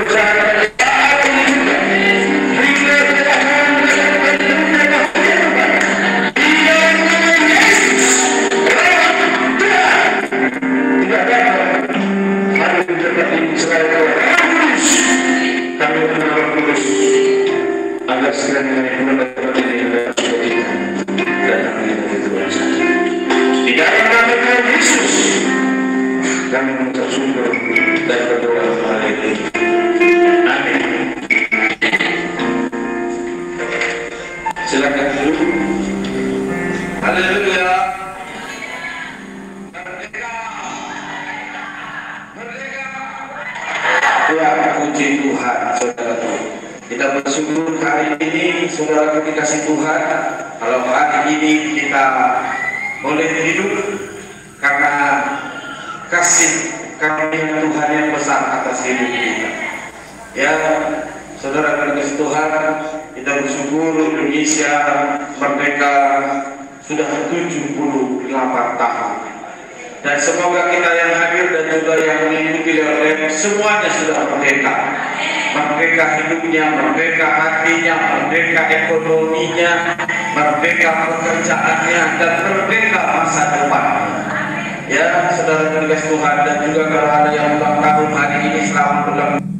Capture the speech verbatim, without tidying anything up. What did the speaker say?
Silakan dulu. Haleluya. Merdeka. Merdeka. Tuhan, puji Tuhan, saudara. Kita bersyukur hari ini, saudara, dikasih Tuhan. Kalau hari ini kita boleh hidup karena kasih karunia Tuhan yang besar atas hidup kita. Ya, saudara, dikasih Tuhan, kita bersyukur Indonesia merdeka sudah tujuh puluh delapan tahun. Dan semoga kita yang hadir dan juga yang mengikuti lewat semuanya sudah merdeka. Merdeka hidupnya, merdeka hatinya, merdeka ekonominya, merdeka pekerjaannya, dan merdeka masa depannya. Ya, saudara dikasih Tuhan, dan juga kalau ada yang ulang tahun hari ini, selamat ulang tahun.